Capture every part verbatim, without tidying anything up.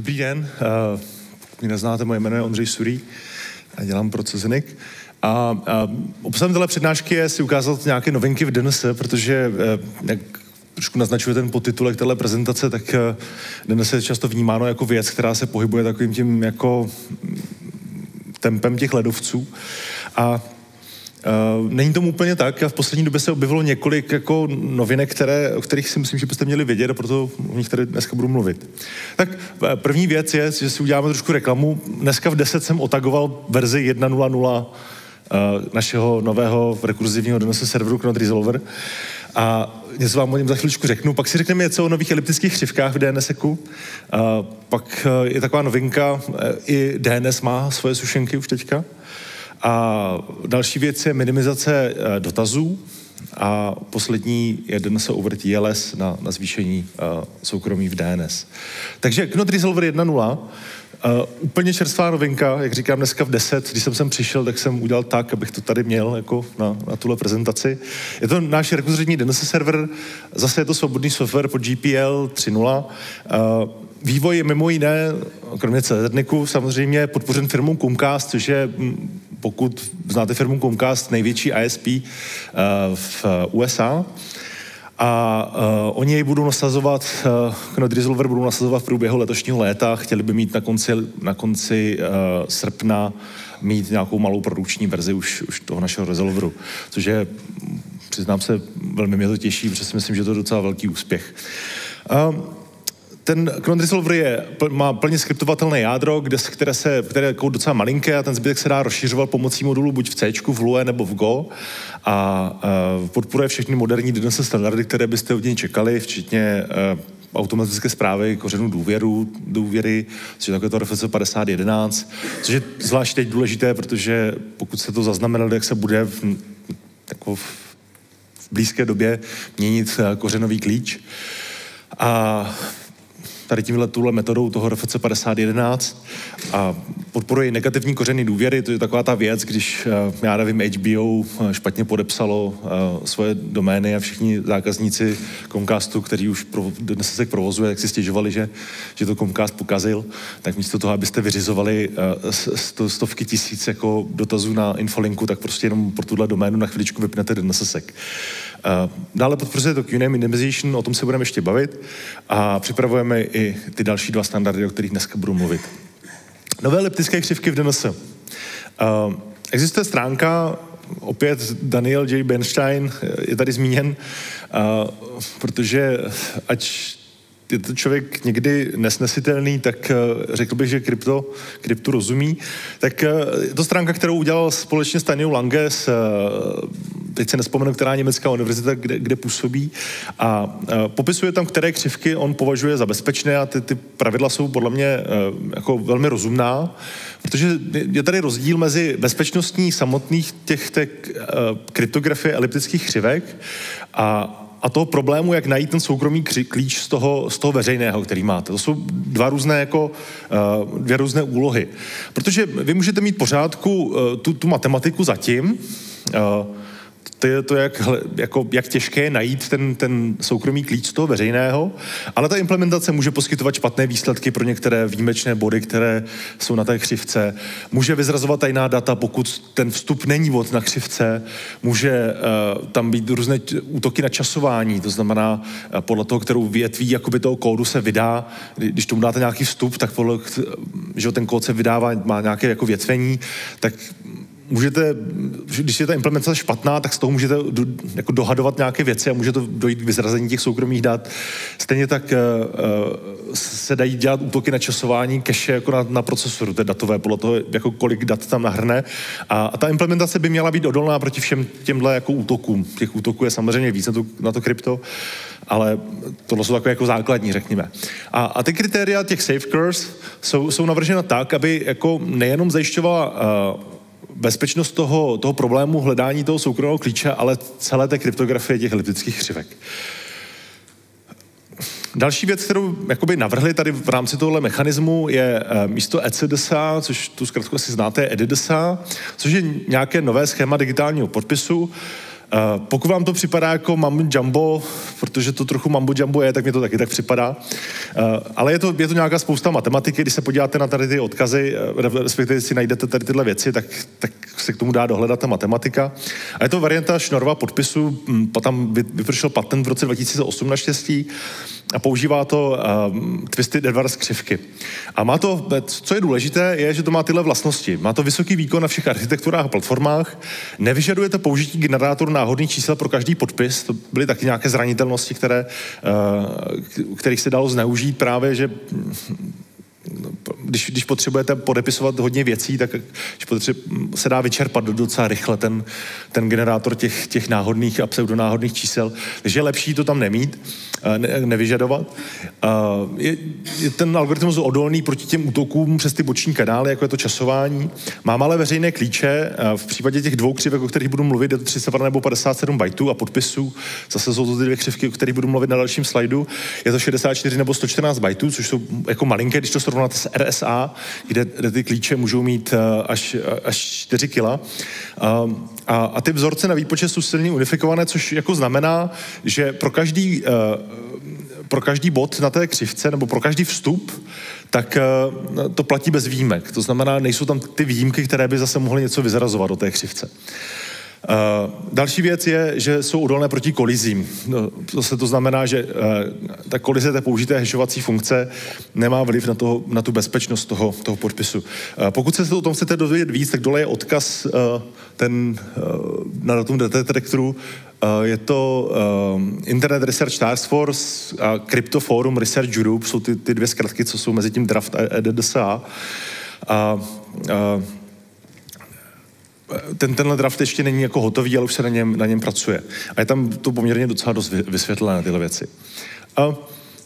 Dobrý den, uh, pokud mě neznáte, moje jméno je Ondřej Surý a dělám pro Cezenik. A, a obsahem téhle přednášky je si ukázat nějaké novinky v D N S, protože uh, jak trošku naznačuje ten podtitulek téhle prezentace, tak uh, D N S je často vnímáno jako věc, která se pohybuje takovým tím jako tempem těch ledovců. A Uh, není tomu úplně tak a v poslední době se objevilo několik jako novinek, které, o kterých si myslím, že byste měli vědět a proto o nich tady dneska budu mluvit. Tak první věc je, že si uděláme trošku reklamu. Dneska v deset jsem otagoval verzi jedna tečka nula nula uh, našeho nového rekurzivního D N S serveru Knot Resolver a něco vám o něm za chvíličku řeknu. Pak si řekneme něco o nových eliptických křivkách v DNSeku. Uh, pak uh, je taková novinka, uh, i D N S má svoje sušenky už teďka. A další věc je minimizace dotazů a poslední je D N S over T L S na, na zvýšení uh, soukromí v D N S. Takže Knot Resolver jedna tečka nula, uh, úplně čerstvá novinka, jak říkám dneska v deset, když jsem sem přišel, tak jsem udělal tak, abych to tady měl jako na, na tuhle prezentaci. Je to náš rekurzivní D N S server, zase je to svobodný software pod G P L tři tečka nula. Uh, Vývoj je mimo jiné, kromě Cezeniku, samozřejmě podpořen firmou Comcast, což je, pokud znáte firmu Comcast, největší I S P uh, v U S A. A uh, oni jej budou nasazovat, uh, Knot Resolver budou nasazovat v průběhu letošního léta. Chtěli by mít na konci, na konci uh, srpna mít nějakou malou produkční verzi už, už toho našeho Resolveru, což je, přiznám se, velmi mě to těší, protože si myslím, že to je docela velký úspěch. Uh, Ten Knot Resolver je, má plně skriptovatelné jádro, kde, které, se, které je jako docela malinké a ten zbytek se dá rozšiřovat pomocí modulu buď v C, v Lua nebo v Go a, a podporuje všechny moderní D N S standardy, které byste od něj čekali, včetně a, automatické zprávy, kořenu důvěru, důvěry, což je takové to R F C padesát jedenáct, což je zvlášť teď důležité, protože pokud se to zaznamenalo, jak se bude v, jako v, v blízké době měnit kořenový klíč. A tady tímhle tuhle metodou toho R F C padesát jedenáct a podporuje negativní kořeny důvěry, to je taková ta věc, když, já nevím, H B O špatně podepsalo svoje domény a všichni zákazníci Comcastu, kteří už pro, dnes se provozuje, jak si stěžovali, že, že to Comcast pokazil, tak místo toho, abyste vyřizovali sto, stovky tisíc jako dotazů na infolinku, tak prostě jenom pro tuhle doménu na chviličku vypnete DNSSek. Dále podporuje to Q N A M minimization, o tom se budeme ještě bavit a připravujeme i ty další dva standardy, o kterých dneska budu mluvit. Nové eliptické křivky v D N S. Uh, existuje stránka, opět Daniel J. Bernstein je tady zmíněn, uh, protože ať je to člověk někdy nesnesitelný, tak uh, řekl bych, že krypto, kryptu rozumí. Tak uh, je to stránka, kterou udělal společně s Taniou Lange z uh, teď se nespomenu, která německá univerzita, kde, kde působí a uh, popisuje tam, které křivky on považuje za bezpečné a ty, ty pravidla jsou podle mě uh, jako velmi rozumná, protože je tady rozdíl mezi bezpečností samotných těch, těch uh, kryptografie eliptických křivek a a toho problému, jak najít ten soukromý klíč z toho, z toho veřejného, který máte. To jsou dva různé, jako, uh, dvě různé úlohy. Protože vy můžete mít pořádku uh, tu, tu matematiku zatím, uh, to je to, jak, jako, jak těžké je najít ten, ten soukromý klíč z toho veřejného, ale ta implementace může poskytovat špatné výsledky pro některé výjimečné body, které jsou na té křivce. Může vyzrazovat tajná data, pokud ten vstup není vod na křivce. Může uh, tam být různé útoky na časování, to znamená uh, podle toho, kterou větví jakoby toho kódu se vydá. Když tomu dáte nějaký vstup, tak podle, že ten kód se vydává, má nějaké jako větvení, tak můžete, když je ta implementace špatná, tak z toho můžete do, jako dohadovat nějaké věci a může to dojít k vyzrazení těch soukromých dat. Stejně tak uh, se dají dělat útoky na časování cache jako na, na procesoru, to je datové, podle toho, jako kolik dat tam nahrne. A, a ta implementace by měla být odolná proti všem těmhle jako útokům. Těch útoků je samozřejmě víc na to, na to krypto, ale tohle jsou takové jako základní, řekněme. A, a ty kritéria těch safeguards jsou, jsou navržena tak, aby jako nejenom zajišťovala uh, bezpečnost toho, toho problému hledání toho soukromého klíče, ale celé té kryptografie těch eliptických křivek. Další věc, kterou jakoby navrhli tady v rámci tohle mechanismu, je uh, místo E C D S A, což tu zkrátku asi znáte, E D D S A, což je nějaké nové schéma digitálního podpisu. Pokud vám to připadá jako mambo jumbo, protože to trochu mambo jumbo je, tak mě to taky tak připadá. Ale je to, je to nějaká spousta matematiky, když se podíváte na tady ty odkazy, respektive si najdete tady tyhle věci, tak, tak se k tomu dá dohledat ta matematika. A je to varianta Schnorrova podpisu, tam vypršel patent v roce dva tisíce osm naštěstí a používá to um, Twisted Edwards křivky. A má to, co je důležité, je, že to má tyhle vlastnosti. Má to vysoký výkon na všech architekturách a platformách, nevyžaduje to použití generátoru náhodných čísel pro každý podpis, to byly taky nějaké zranitelnosti, které, uh, kterých se dalo zneužít právě, že Když, když potřebujete podepisovat hodně věcí, tak když se dá vyčerpat docela rychle ten, ten generátor těch, těch náhodných a pseudonáhodných čísel. Takže je lepší to tam nemít, ne, nevyžadovat. Je, je ten algoritmus odolný proti těm útokům přes ty boční kanály, jako je to časování. Má malé veřejné klíče. V případě těch dvou křivek, o kterých budu mluvit, je to třicet dva nebo padesát sedm bajtů a podpisů. Zase jsou to ty dvě křivky, o kterých budu mluvit na dalším slajdu. Je to šedesát čtyři nebo sto čtrnáct bajtů, což jsou jako malinké, když to srovnáte s R S A, kde, kde ty klíče můžou mít až, až čtyři kila. A, a, a ty vzorce na výpočet jsou silně unifikované, což jako znamená, že pro každý, pro každý bod na té křivce nebo pro každý vstup, tak to platí bez výjimek. To znamená, nejsou tam ty výjimky, které by zase mohly něco vyzarazovat do té křivce. Uh, další věc je, že jsou odolné proti kolizím. No, zase to znamená, že uh, ta kolize té použité hashovací funkce nemá vliv na, toho, na tu bezpečnost toho, toho podpisu. Uh, pokud se o tom chcete dozvědět víc, tak dole je odkaz uh, ten, uh, na datum detektoru. Uh, je to uh, Internet Research Task Force a Crypto Forum Research Group, jsou ty, ty dvě zkratky, co jsou mezi tím draft a E D D S A. A uh, Ten, tenhle draft ještě není jako hotový, ale už se na něm, na něm pracuje. A je tam to poměrně docela dost vysvětlené, tyhle věci. A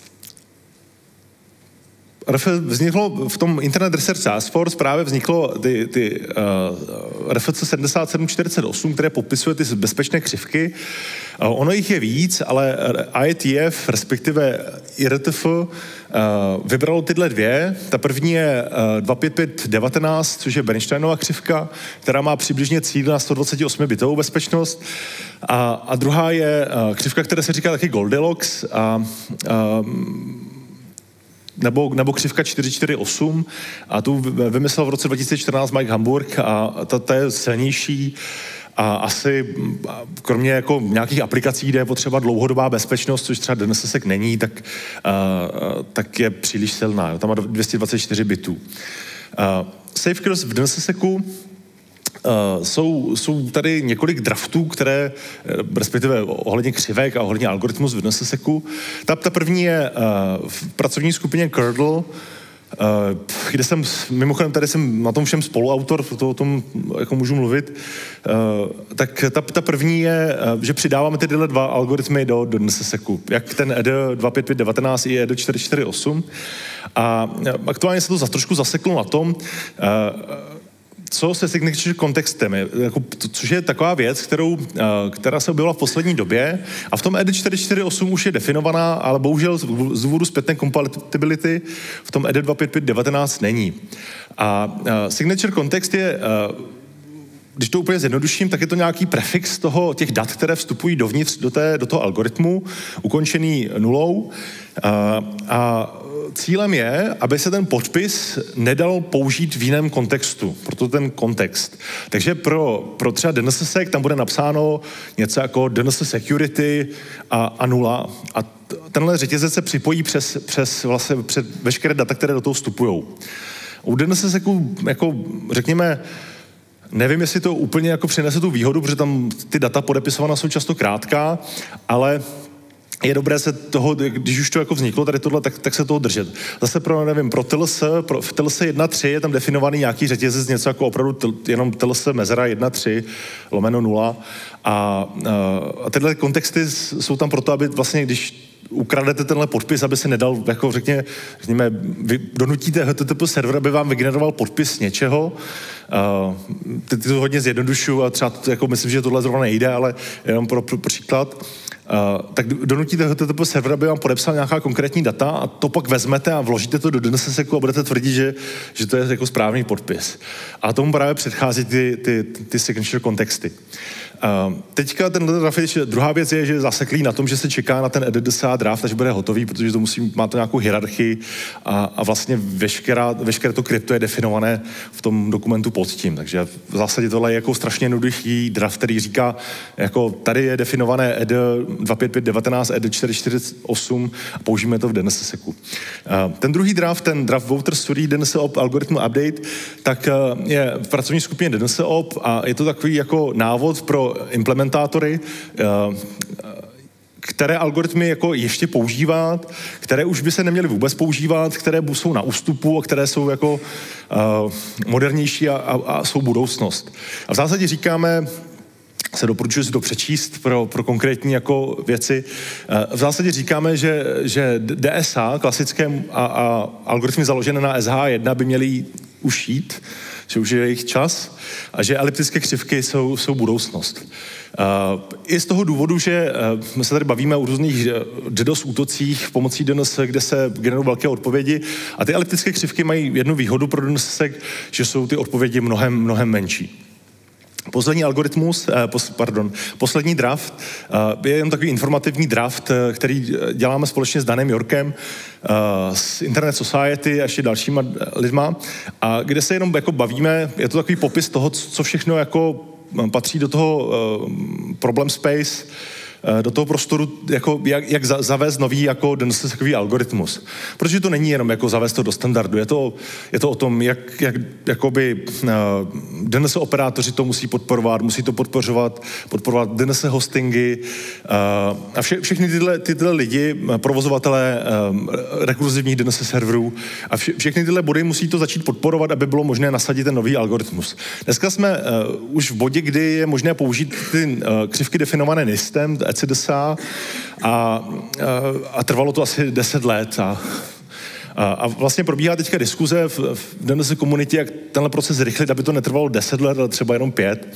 vzniklo v tom Internet Research Task Force právě vzniklo ty, ty uh, R F C sedmdesát sedm čtyřicet osm, které popisuje ty bezpečné křivky. Uh, ono jich je víc, ale I E T F, respektive I R T F, uh, vybralo tyhle dvě. Ta první je uh, dva pět pět devatenáct, což je Bernsteinova křivka, která má přibližně cíl na sto dvacet osm bitovou bezpečnost. A, a druhá je uh, křivka, která se říká taky Goldilocks a uh, Nebo, nebo křivka čtyři čtyři osm a tu vymyslel v roce dva tisíce čtrnáct Mike Hamburg a ta, ta je silnější a asi kromě jako nějakých aplikací, kde je potřeba dlouhodobá bezpečnost, což třeba D N S S E C není, tak, uh, tak je příliš silná. Tam má dvě stě dvacet čtyři bitů. Uh, Safecross v D N S S E C Uh, jsou, jsou tady několik draftů, které, respektive ohledně křivek a ohledně algoritmus v D N S S E C. Ta, ta první je uh, v pracovní skupině Kernel, uh, kde jsem, mimochodem tady jsem na tom všem spoluautor, proto o tom jako můžu mluvit, uh, tak ta, ta první je, uh, že přidáváme tyhle dva algoritmy do, do D N S S E C, jak ten E D dva pět pět devatenáct i E D čtyři čtyři osm. A aktuálně se to za trošku zaseklo na tom, uh, co se signature kontextem je, jako, což je taková věc, kterou, která se objevila v poslední době a v tom E D čtyři čtyři osm už je definovaná, ale bohužel z důvodu zpětné compatibility v tom E D dva pět pět devatenáct není. A uh, signature kontext je, uh, když to úplně zjednoduším, tak je to nějaký prefix toho, těch dat, které vstupují dovnitř do, té, do toho algoritmu, ukončený nulou. Uh, a cílem je, aby se ten podpis nedal použít v jiném kontextu, proto ten kontext. Takže pro, pro třeba D N S S E C tam bude napsáno něco jako D N S security a, a nula a tenhle řetězec se připojí přes, přes vlastně před veškeré data, které do toho vstupují. U D N S S E C jako řekněme, nevím, jestli to úplně jako přinese tu výhodu, protože tam ty data podepisovaná jsou často krátká, ale je dobré se toho, když už to jako vzniklo, tady tohle, tak, tak se toho držet. Zase pro, nevím, pro T L S, pro, v T L S jedna tři je tam definovaný nějaký řetězec, něco jako opravdu t, jenom T L S mezera jedna tři lomeno nula a, a tyhle kontexty jsou tam proto, aby vlastně, když ukradete tenhle podpis, aby se nedal, jako řekně, řekněme, vy donutíte H T T P server, aby vám vygeneroval podpis něčeho. Uh, ty, ty to hodně zjednodušuju a třeba to, jako myslím, že tohle zrovna nejde, ale jenom pro, pro příklad. uh, tak donutíte H T T P server, aby vám podepsal nějaká konkrétní data a to pak vezmete a vložíte to do D N S seku a budete tvrdit, že, že to je jako správný podpis. A tomu právě předchází ty, ty, ty signature kontexty. Uh, teďka ten draft, druhá věc je, že je zaseklý na tom, že se čeká na ten edit D S A draft, až bude hotový, protože to musí, má to nějakou hierarchii a, a vlastně veškerá, veškeré to krypto je definované v tom dokumentu pod tím. Takže v zásadě tohle je jako strašně jednoduchý draft, který říká, jako tady je definované E D dva pět pět devatenáct, E D čtyři čtyři osm a použijeme to v D N S seku. Uh, ten druhý draft, ten draft Voter Story D N S op algorithm update, tak uh, je v pracovní skupině D N S op a je to takový jako návod pro implementátory, které algoritmy jako ještě používat, které už by se neměly vůbec používat, které jsou na ústupu a které jsou jako uh, modernější a, a, a jsou budoucnost. A v zásadě říkáme, se doporučuji si to přečíst pro, pro konkrétní jako věci. V zásadě říkáme, že, že D S A, klasické a, a algoritmy založené na S H jedna by měly už jít, že už je jejich čas a že eliptické křivky jsou, jsou budoucnost. Uh, I z toho důvodu, že uh, my se tady bavíme o různých DDoS útocích pomocí D N S, kde se generují velké odpovědi a ty eliptické křivky mají jednu výhodu pro D N S, že jsou ty odpovědi mnohem, mnohem menší. Poslední algoritmus, eh, pos, pardon, poslední draft eh, je jen takový informativní draft, eh, který děláme společně s Danem Yorkem, eh, s Internet Society a ještě dalšíma lidma, a kde se jenom jako bavíme, je to takový popis toho, co všechno jako patří do toho eh, problem space, do toho prostoru, jako jak, jak zavést nový jako D N S takový algoritmus. Protože to není jenom jako zavést to do standardu, je to, je to o tom, jak, jak jakoby uh, D N S operátoři to musí podporovat, musí to podporovat, podporovat D N S hostingy uh, a vše, všechny tyhle, tyhle lidi, provozovatelé uh, rekurzivních D N S serverů a vše, všechny tyhle body musí to začít podporovat, aby bylo možné nasadit ten nový algoritmus. Dneska jsme uh, už v bodě, kdy je možné použít ty uh, křivky definované NISTem, E C D S A a, a trvalo to asi deset let a, a, a vlastně probíhá teďka diskuze v, v D N S komunitě, jak tenhle proces zrychlit, aby to netrvalo deset let, ale třeba jenom pět.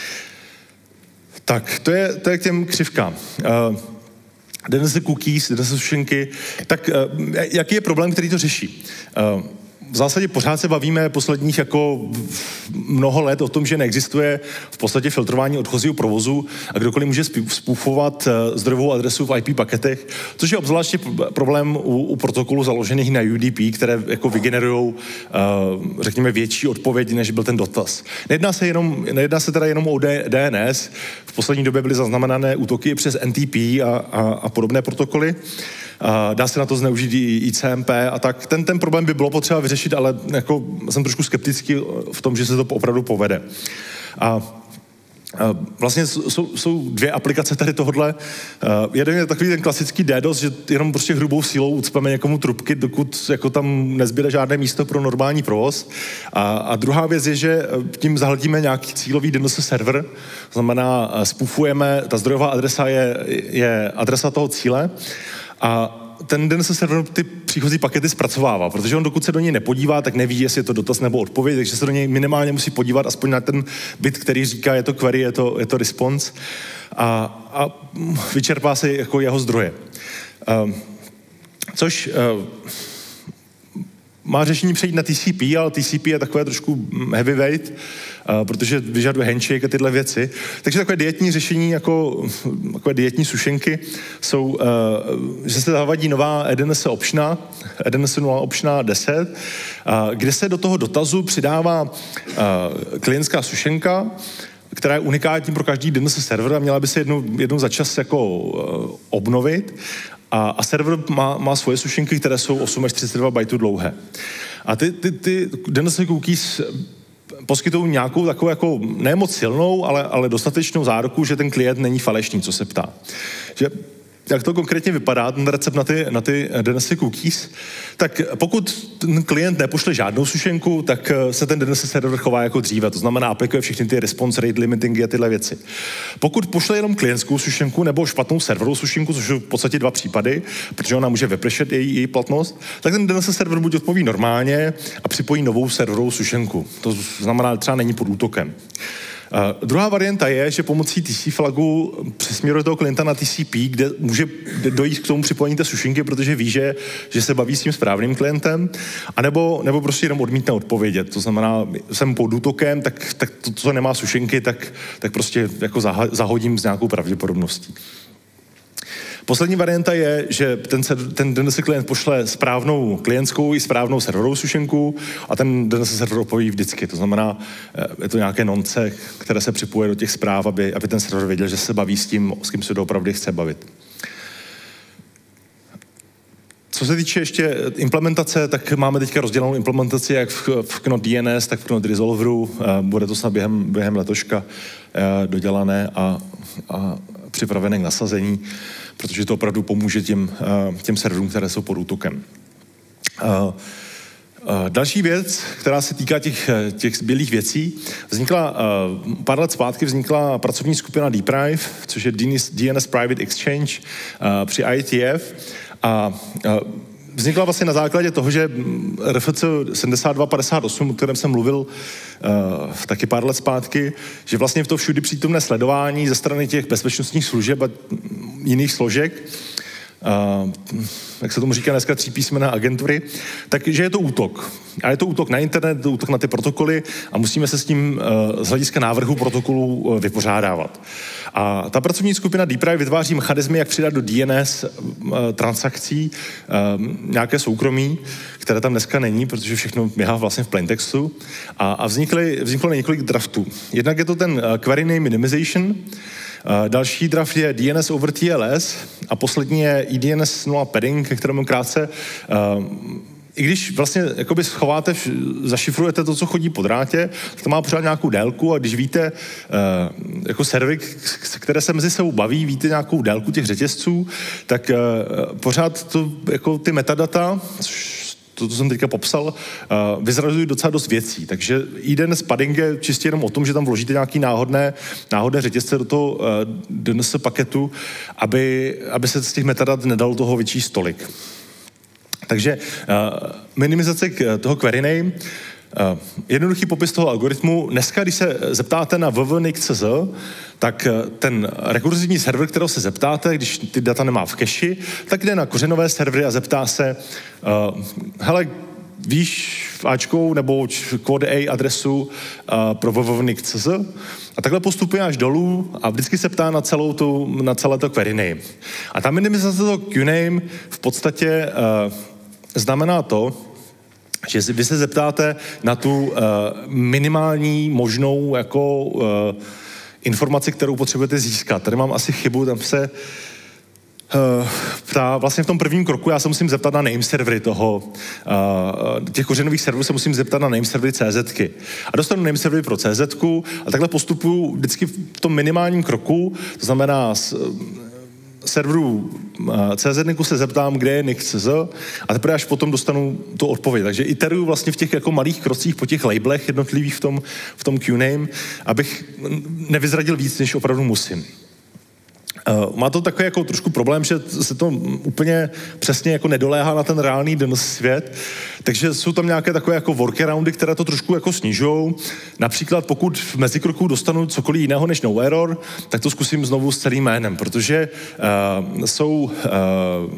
Tak to je, to je k těm křivkám. Uh, D N S cookies, D N S sušenky, tak uh, jaký je problém, který to řeší? Uh, V zásadě pořád se bavíme posledních jako mnoho let o tom, že neexistuje v podstatě filtrování odchozího provozu a kdokoliv může spoofovat zdrojovou adresu v I P paketech, což je obzvláště problém u, u protokolů založených na U D P, které jako vygenerují, řekněme, větší odpověď, než byl ten dotaz. Nejedná se, jenom, nejedná se teda jenom o D N S, v poslední době byly zaznamenané útoky přes N T P a, a, a podobné protokoly. Uh, dá se na to zneužít i I C M P a tak. Ten, ten problém by bylo potřeba vyřešit, ale jako jsem trošku skeptický v tom, že se to opravdu povede. A uh, vlastně jsou, jsou dvě aplikace tady tohodle. Uh, jeden je takový ten klasický DDoS, že jenom prostě hrubou sílou ucpeme někomu trubky, dokud jako tam nezbyde žádné místo pro normální provoz. A, a druhá věc je, že tím zahledíme nějaký cílový D N S server, to znamená spoofujeme, ta zdrojová adresa je, je adresa toho cíle, a ten D N S server ty příchozí pakety zpracovává, protože on dokud se do něj nepodívá, tak neví, jestli je to dotaz nebo odpověď, takže se do něj minimálně musí podívat aspoň na ten bit, který říká, je to query, je to, je to response a, a vyčerpá se jako jeho zdroje. Uh, což uh, má řešení přejít na T C P, ale T C P je takové trošku heavyweight, uh, protože vyžaduje handshake a tyhle věci. Takže takové dietní řešení, jako takové dietní sušenky, jsou, uh, že se zavadí nová E D N S optiona, E D N S nula optiona deset, uh, kde se do toho dotazu přidává uh, klientská sušenka, která je unikátní pro každý D N S server a měla by se jednou, jednou za čas jako uh, obnovit. A, a server má, má svoje sušenky, které jsou osm až třicet dva bajtů dlouhé. A ty, ty, ty D N S cookies poskytují nějakou takovou jako ne moc silnou, ale, ale dostatečnou záruku, že ten klient není falešný, co se ptá. Že jak to konkrétně vypadá, ten recept na ty, na ty D N S cookies, tak pokud ten klient nepošle žádnou sušenku, tak se ten D N S server chová jako dříve, to znamená aplikuje všechny ty response rate limitingy a tyhle věci. Pokud pošle jenom klientskou sušenku nebo špatnou serverovou sušenku, což jsou v podstatě dva případy, protože ona může vypršet její, její platnost, tak ten D N S server buď odpoví normálně a připojí novou serverovou sušenku. To znamená, třeba není pod útokem. Uh, druhá varianta je, že pomocí T C flagu přesměruje toho klienta na T C P, kde může dojít k tomu připojení té sušinky, protože ví, že, že se baví s tím správným klientem, anebo, nebo prostě jenom odmítne odpovědět. To znamená, jsem pod útokem, tak, tak to, co nemá sušinky, tak, tak prostě jako zahodím s nějakou pravděpodobností. Poslední varianta je, že ten, ten D N S klient pošle správnou klientskou i správnou serverovou sušenku a ten D N S server odpoví vždycky. To znamená, je to nějaké nonce, které se připojuje do těch zpráv, aby, aby ten server věděl, že se baví s tím, s kým se doopravdy chce bavit. Co se týče ještě implementace, tak máme teďka rozdělenou implementaci jak v, v Knot D N S, tak v Knot Resolveru. Bude to snad během, během letoška dodělané a, a připravené k nasazení, protože to opravdu pomůže těm, těm serverům, které jsou pod útokem. Další věc, která se týká těch, těch bělých věcí, vznikla pár let zpátky vznikla pracovní skupina Deprive, což je D N S Private Exchange při I E T F a vznikla vlastně na základě toho, že R F C sedmdesát dva padesát osm, o kterém jsem mluvil uh, taky pár let zpátky, že vlastně v to všudy přítomné sledování ze strany těch bezpečnostních služeb a jiných složek, uh, jak se tomu říká dneska tří písmena agentury, takže je to útok. A je to útok na internet, je to útok na ty protokoly a musíme se s tím uh, z hlediska návrhu protokolů uh, vypořádávat. A ta pracovní skupina Deprive vytváří mechanismy, jak přidat do D N S uh, transakcí uh, nějaké soukromí, které tam dneska není, protože všechno běhá vlastně v plaintextu. A, a vznikly, vzniklo několik draftů. Jednak je to ten uh, query name minimization, uh, další draft je D N S over T L S a poslední je E D N S null padding, ke kterému krátce uh, i když vlastně jakoby schováte, zašifrujete to, co chodí po drátě, tak to má pořád nějakou délku a když víte, uh, jako servery, které se mezi sebou baví, víte nějakou délku těch řetězců, tak uh, pořád to, jako ty metadata, což to, to jsem teďka popsal, uh, vyzrazují docela dost věcí. Takže E D N S padding je čistě jenom o tom, že tam vložíte nějaký náhodné, náhodné řetězce do toho uh, D N S paketu, aby, aby se z těch metadat nedalo toho vyčíst tolik. Takže uh, minimizace k, toho query name, uh, jednoduchý popis toho algoritmu. Dneska, když se zeptáte na w w n i k tečka c z, tak uh, ten rekurzivní server, kterého se zeptáte, když ty data nemá v cache, tak jde na kořenové servery a zeptá se, uh, hele, víš v Ačkou nebo kód A adresu uh, pro w w n i k tečka c z a takhle postupuje až dolů a vždycky se ptá na, celou tu, na celé to query name. A ta minimizace toho Q name v podstatě uh, znamená to, že vy se zeptáte na tu uh, minimální možnou jako uh, informaci, kterou potřebujete získat. Tady mám asi chybu, tam se uh, ptá, vlastně v tom prvním kroku já se musím zeptat na name servery toho, uh, těch kořenových serverů se musím zeptat na name servery CZky. A dostanu name servery pro CZku a takhle postupuju vždycky v tom minimálním kroku, to znamená s, serveru C Z se zeptám, kde je N I C tečka C Z a teprve až potom dostanu tu odpověď. Takže iteruju vlastně v těch jako malých krocích po těch labelech jednotlivých v tom, v tom Q name, abych nevyzradil víc, než opravdu musím. Uh, má to takový jako trošku problém, že se to úplně přesně jako nedoléhá na ten reálný D N S svět, takže jsou tam nějaké takové jako workaroundy, které to trošku jako snižujou. Například pokud v mezikroku dostanu cokoliv jiného než no error, tak to zkusím znovu s celým jménem, protože uh, jsou uh,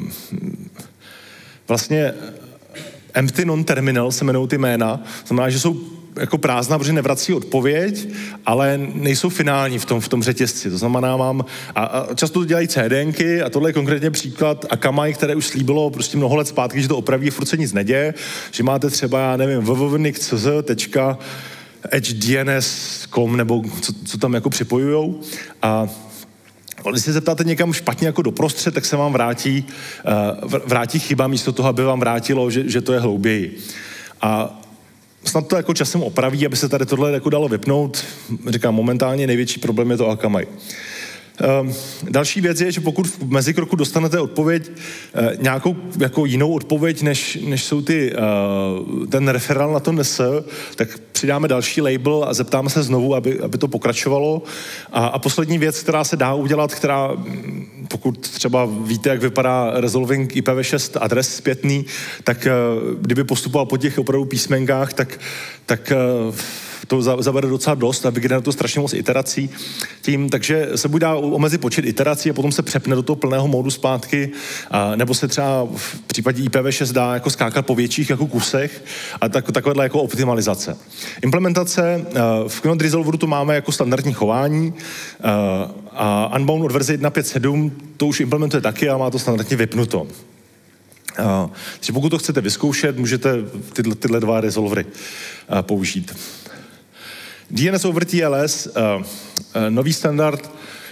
vlastně empty non-terminal se jmenou ty jména, znamená, že jsou jako prázdná, protože nevrací odpověď, ale nejsou finální v tom, v tom řetězci. To znamená, mám, a, a často to dělají CDNky a tohle je konkrétně příklad Akamai, které už slíbilo prostě mnoho let zpátky, že to opraví, furt se nic neděje, že máte třeba, já nevím, w w w tečka n i k tečka c z tečka h d n s tečka com nebo co, co tam jako připojujou a když se zeptáte někam špatně jako doprostřed, tak se vám vrátí, uh, vrátí chyba místo toho, aby vám vrátilo, že, že to je hlouběji. A snad to jako časem opraví, aby se tady tohle jako dalo vypnout. Říkám, momentálně největší problém je to Akamai. Uh, další věc je, že pokud v mezikroku dostanete odpověď, uh, nějakou jako jinou odpověď, než, než jsou ty, uh, ten referál na to N S, tak přidáme další label a zeptáme se znovu, aby, aby to pokračovalo. A, a poslední věc, která se dá udělat, která, pokud třeba víte, jak vypadá resolving I P v šest adres zpětný, tak uh, kdyby postupoval po těch opravdu písmenkách, tak, tak uh, to zabere docela dost a vygeneruje to strašně moc iterací tím, takže se buď dá omezit počet iterací a potom se přepne do toho plného módu zpátky, a, nebo se třeba v případě I P v šest dá jako skákat po větších jako kusech a tak, takovéhle jako optimalizace. Implementace, v Knot Resolveru to máme jako standardní chování a Unbound od verze jedna tečka pět tečka sedm to už implementuje taky a má to standardně vypnuto. Uh, takže pokud to chcete vyzkoušet, můžete tyhle, tyhle dva resolvery uh, použít. D N S over T L S, uh, uh, nový standard,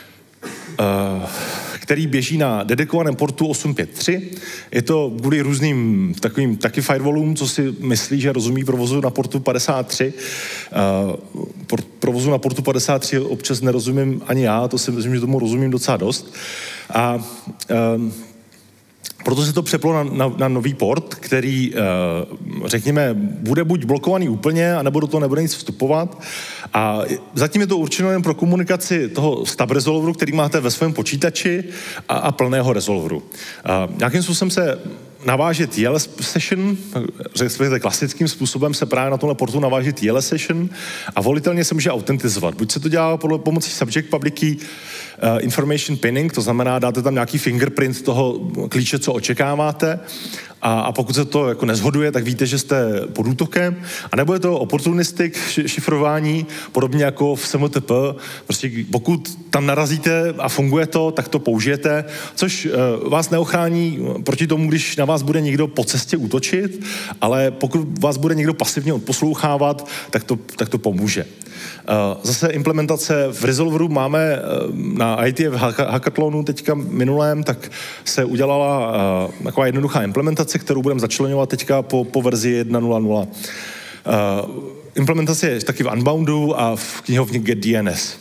uh, který běží na dedikovaném portu osm pět tři. Je to kvůli různým takovým taky firewallům, co si myslí, že rozumí provozu na portu padesát tři. Uh, port, provozu na portu padesát tři občas nerozumím ani já, to si myslím, že tomu rozumím docela dost. A uh, proto se to přeplo na, na, na nový port, který, řekněme, bude buď blokovaný úplně, anebo do toho nebude nic vstupovat. A zatím je to určeno jen pro komunikaci toho stub resolveru, který máte ve svém počítači a, a plného resolveru. A nějakým způsobem se naváže T L S session, řekněme klasickým způsobem se právě na tomhle portu naváže T L S session a volitelně se může autentizovat. Buď se to dělá pomocí subject public key uh, information pinning, to znamená, dáte tam nějaký fingerprint toho klíče, co očekáváte, a, a pokud se to jako nezhoduje, tak víte, že jste pod útokem, a nebo je to opportunistic šifrování, podobně jako v S M T P, prostě pokud tam narazíte a funguje to, tak to použijete, což uh, vás neochrání proti tomu, když na vás bude někdo po cestě útočit, ale pokud vás bude někdo pasivně odposlouchávat, tak to, tak to pomůže. Zase implementace v Resolveru máme na I T F hackathonu teďka minulém, tak se udělala taková jednoduchá implementace, kterou budeme začleňovat teďka po, po verzi jedna tečka nula nula. Implementace je taky v Unboundu a v knihovně Get D N S.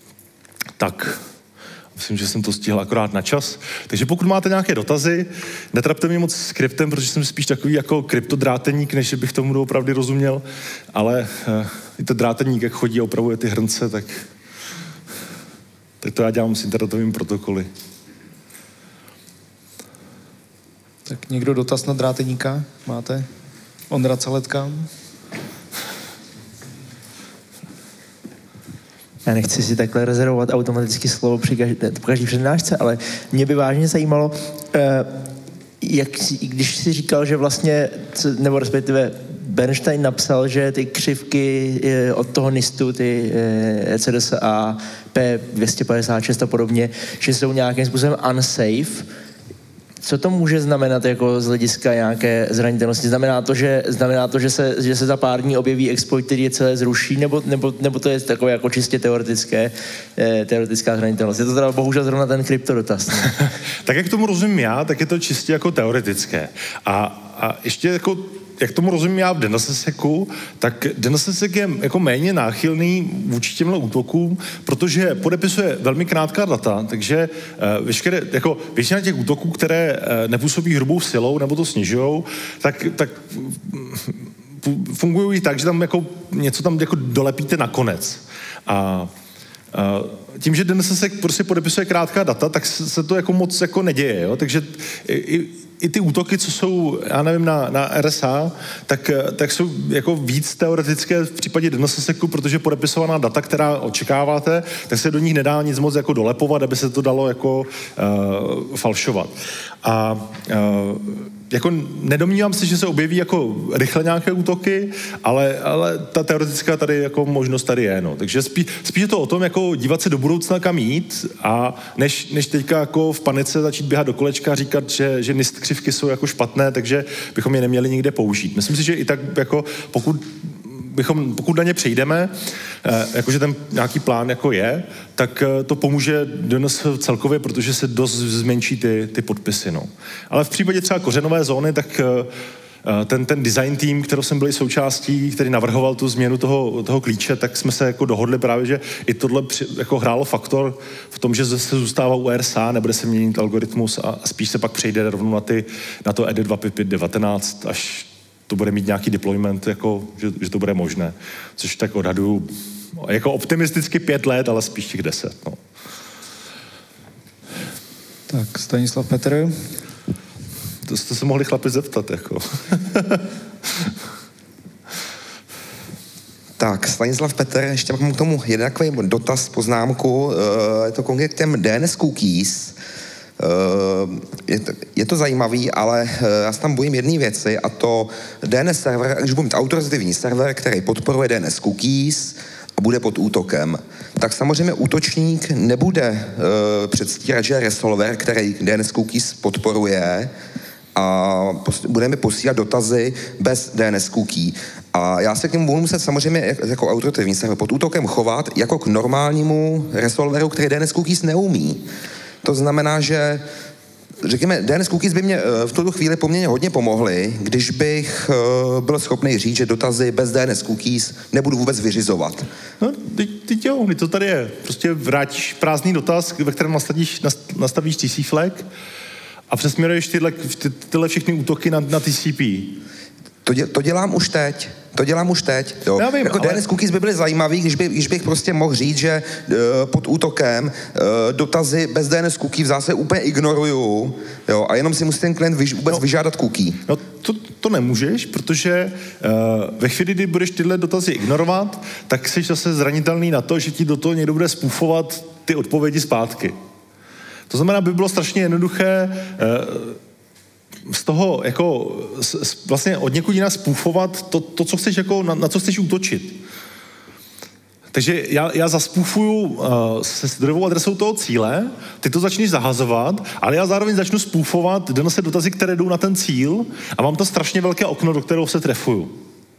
Tak, myslím, že jsem to stihl akorát na čas. Takže pokud máte nějaké dotazy, netrapte mě moc skriptem, protože jsem spíš takový jako kryptodráteník, než bych tomu doopravdy rozuměl, ale uh, i to dráteník, jak chodí a opravuje ty hrnce, tak, tak to já dělám s internetovými protokoly. Tak někdo dotaz na dráteníka máte? Ondra Caletka? Já nechci si takhle rezervovat automaticky slovo při každé, po každé přednášce, ale mě by vážně zajímalo, jak, když jsi říkal, že vlastně, nebo respektive Bernstein napsal, že ty křivky od toho NISTu, ty C D S A, P dvě stě padesát šest a podobně, že jsou nějakým způsobem unsafe. Co to může znamenat jako z hlediska nějaké zranitelnosti? Znamená to, že, znamená to, že, se, že se za pár dní objeví exploit, který je celé zruší, nebo, nebo, nebo to je takové jako čistě teoretické, eh, teoretická zranitelnost? Je to teda bohužel zrovna ten kryptodotaz. Tak jak tomu rozumím já, tak je to čistě jako teoretické. A, a ještě jako jak tomu rozumím já v DNSSECu, tak DNSSEC je jako méně náchylný vůči těmhle útokům, protože podepisuje velmi krátká data, takže uh, veškeré, jako většina těch útoků, které uh, nepůsobí hrubou silou nebo to snižujou, tak, tak fungují tak, že tam jako něco tam jako dolepíte nakonec. A uh, tím, že DNSSEC prostě podepisuje krátká data, tak se to jako moc jako neděje, jo? Takže i, i ty útoky, co jsou, já nevím, na, na R S A, tak, tak jsou jako víc teoretické v případě DNSSECu, protože podepisovaná data, která očekáváte, tak se do nich nedá nic moc jako dolepovat, aby se to dalo jako uh, falšovat. A uh, jako nedomnívám se, že se objeví jako rychle nějaké útoky, ale, ale ta teoretická tady jako možnost tady je, no. Takže spí, spíš je to o tom, jako dívat se do budoucna, kam jít, a než, než teďka jako v panice začít běhat do kolečka a říkat, že, že NIST křivky jsou jako špatné, takže bychom je neměli nikde použít. Myslím si, že i tak jako pokud bychom, pokud na ně přejdeme, eh, jakože ten nějaký plán jako je, tak eh, to pomůže D N S celkově, protože se dost zmenší ty, ty podpisy. No. Ale v případě třeba kořenové zóny, tak eh, ten, ten design tým, kterou jsem byl součástí, který navrhoval tu změnu toho, toho klíče, tak jsme se jako dohodli právě, že i tohle při, jako hrálo faktor v tom, že se zůstává u R S A, nebude se měnit algoritmus a, a spíš se pak přejde rovnou na, ty, na to E D dva pět pět devatenáct, až to bude mít nějaký deployment, jako, že, že to bude možné. Což tak odhaduju jako optimisticky pět let, ale spíš těch deset. No. Tak, Stanislav Petr. To jste se mohli chlapi zeptat. Jako. Tak, Stanislav Petr, ještě mám k tomu jeden takový dotaz, poznámku, je to konkrétně těm D N S cookies. Je to, je to zajímavý, ale já se tam bojím jedné věci, a to D N S server, když budu mít autoritativní server, který podporuje D N S cookies a bude pod útokem, tak samozřejmě útočník nebude uh, předstírat, že je resolver, který D N S cookies podporuje, a pos- budeme posílat dotazy bez D N S cookie. A já se k němu budu muset samozřejmě jako autoritativní server pod útokem chovat jako k normálnímu resolveru, který D N S cookies neumí. To znamená, že řekněme, D N S cookies by mě v tuto chvíli poměrně hodně pomohly, když bych byl schopný říct, že dotazy bez D N S cookies nebudu vůbec vyřizovat. No, teď, teď jo, to tady je. Prostě vrátíš prázdný dotaz, ve kterém nastavíš, nastavíš T C flag a přesměruješ tyhle, ty, tyhle všechny útoky na, na T C P. To, dě, to dělám už teď. To dělám už teď. Jo. Já vím, jako ale... D N S cookies by byly zajímavý, když, by, když bych prostě mohl říct, že uh, pod útokem uh, dotazy bez D N S cookie v zásadě úplně ignoruju, jo, a jenom si musí ten klient vyž, vůbec no, vyžádat cookie. No to, to nemůžeš, protože uh, ve chvíli, kdy budeš tyhle dotazy ignorovat, tak jsi zase zranitelný na to, že ti do toho někdo bude spoofovat ty odpovědi zpátky. To znamená, by bylo strašně jednoduché uh, z toho, jako, z, vlastně od někud jinak spůfovat to, to, co chceš, jako, na, na co chceš útočit. Takže já, já zaspůfuju uh, se zdrojovou adresou toho cíle, ty to začneš zahazovat, ale já zároveň začnu spůfovat D N S dotazy, které jdou na ten cíl, a mám to strašně velké okno, do kterého se trefuju.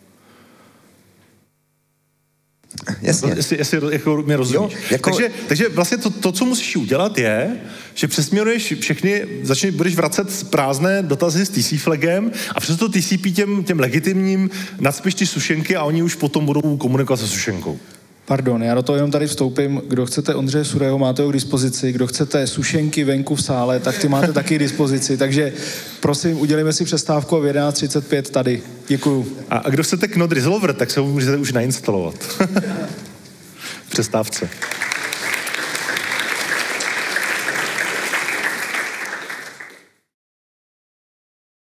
Jasně. Jestli, jestli jako mě rozumíš. Jo, jako... takže, takže vlastně to, to, co musíš udělat, je, že přesměruješ všechny, začneš, budeš vracet prázdné dotazy s T C flagem a přes to T C P těm, těm legitimním nacpiš ty sušenky a oni už potom budou komunikovat se sušenkou. Pardon, já do toho jenom tady vstoupím. Kdo chcete Ondřeje Surého, máte ho k dispozici. Kdo chcete sušenky venku v sále, tak ty máte taky k dispozici. Takže prosím, udělejme si přestávku a v jedenáct třicet pět tady. Děkuju. A, a kdo chcete Knot Resolver, tak se ho můžete už nainstalovat. Přestávce.